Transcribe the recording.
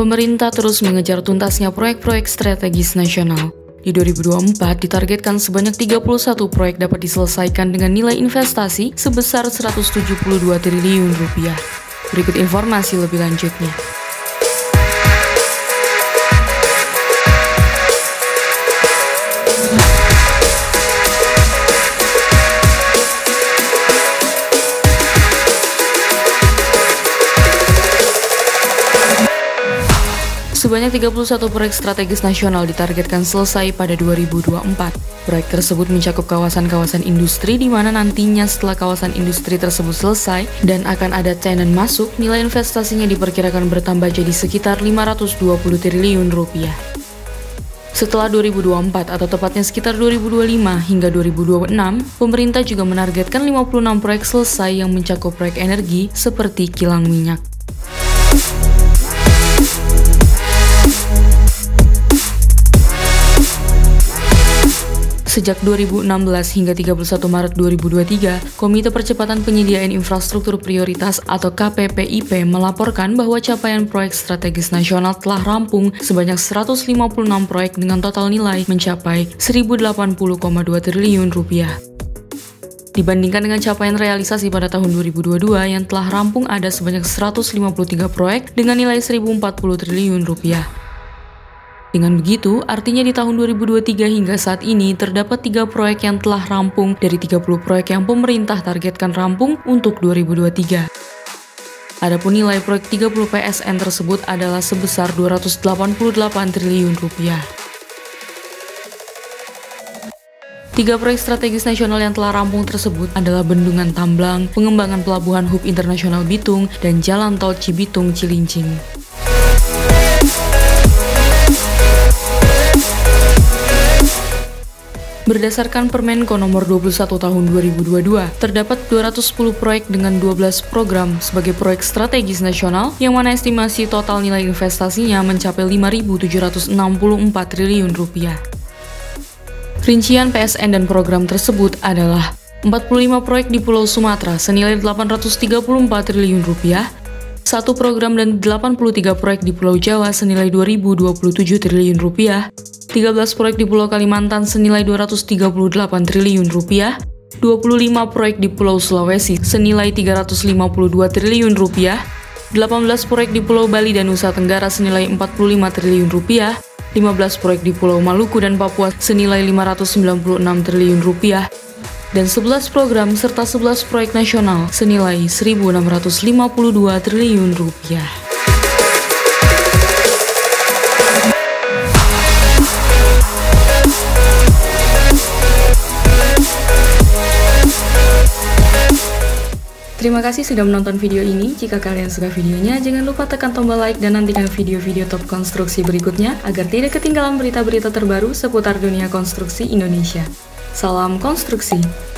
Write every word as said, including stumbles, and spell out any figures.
Pemerintah terus mengejar tuntasnya proyek-proyek strategis nasional. Di dua ribu dua puluh empat ditargetkan sebanyak tiga puluh satu proyek dapat diselesaikan dengan nilai investasi sebesar seratus tujuh puluh dua triliun rupiah. Berikut informasi lebih lanjutnya. Sebanyak tiga puluh satu proyek strategis nasional ditargetkan selesai pada dua ribu dua puluh empat. Proyek tersebut mencakup kawasan-kawasan industri di mana nantinya setelah kawasan industri tersebut selesai dan akan ada tenant masuk, nilai investasinya diperkirakan bertambah jadi sekitar lima ratus dua puluh triliun rupiah. Setelah dua ribu dua puluh empat atau tepatnya sekitar dua ribu dua puluh lima hingga dua ribu dua puluh enam, pemerintah juga menargetkan lima puluh enam proyek selesai yang mencakup proyek energi seperti kilang minyak. Sejak dua ribu enam belas hingga tiga puluh satu Maret dua ribu dua puluh tiga, Komite Percepatan Penyediaan Infrastruktur Prioritas atau K P P I P melaporkan bahwa capaian proyek strategis nasional telah rampung sebanyak seratus lima puluh enam proyek dengan total nilai mencapai seribu delapan puluh koma dua triliun rupiah. Dibandingkan dengan capaian realisasi pada tahun dua ribu dua puluh dua yang telah rampung ada sebanyak seratus lima puluh tiga proyek dengan nilai seribu empat puluh triliun rupiah. Dengan begitu, artinya di tahun dua ribu dua puluh tiga hingga saat ini terdapat tiga proyek yang telah rampung dari tiga puluh proyek yang pemerintah targetkan rampung untuk dua ribu dua puluh tiga. Adapun nilai proyek tiga puluh P S N tersebut adalah sebesar dua ratus delapan puluh delapan triliun rupiah. Tiga proyek strategis nasional yang telah rampung tersebut adalah Bendungan Tamblang, pengembangan Pelabuhan Hub Internasional Bitung, dan Jalan Tol Cibitung-Cilincing. Berdasarkan Permenko nomor dua puluh satu tahun dua ribu dua puluh dua, terdapat dua ratus sepuluh proyek dengan dua belas program sebagai proyek strategis nasional yang mana estimasi total nilai investasinya mencapai lima ribu tujuh ratus enam puluh empat triliun rupiah. Rincian P S N dan program tersebut adalah empat puluh lima proyek di Pulau Sumatera senilai delapan ratus tiga puluh empat triliun rupiah, satu program dan delapan puluh tiga proyek di Pulau Jawa senilai dua ribu dua puluh tujuh triliun rupiah, tiga belas proyek di Pulau Kalimantan senilai dua ratus tiga puluh delapan triliun rupiah, dua puluh lima proyek di Pulau Sulawesi senilai tiga ratus lima puluh dua triliun rupiah, delapan belas proyek di Pulau Bali dan Nusa Tenggara senilai empat puluh lima triliun rupiah, lima belas proyek di Pulau Maluku dan Papua senilai lima ratus sembilan puluh enam triliun rupiah, dan sebelas program serta sebelas proyek nasional senilai seribu enam ratus lima puluh dua triliun rupiah. Terima kasih sudah menonton video ini. Jika kalian suka videonya, jangan lupa tekan tombol like dan nantikan video-video top konstruksi berikutnya agar tidak ketinggalan berita-berita terbaru seputar dunia konstruksi Indonesia. Salam konstruksi!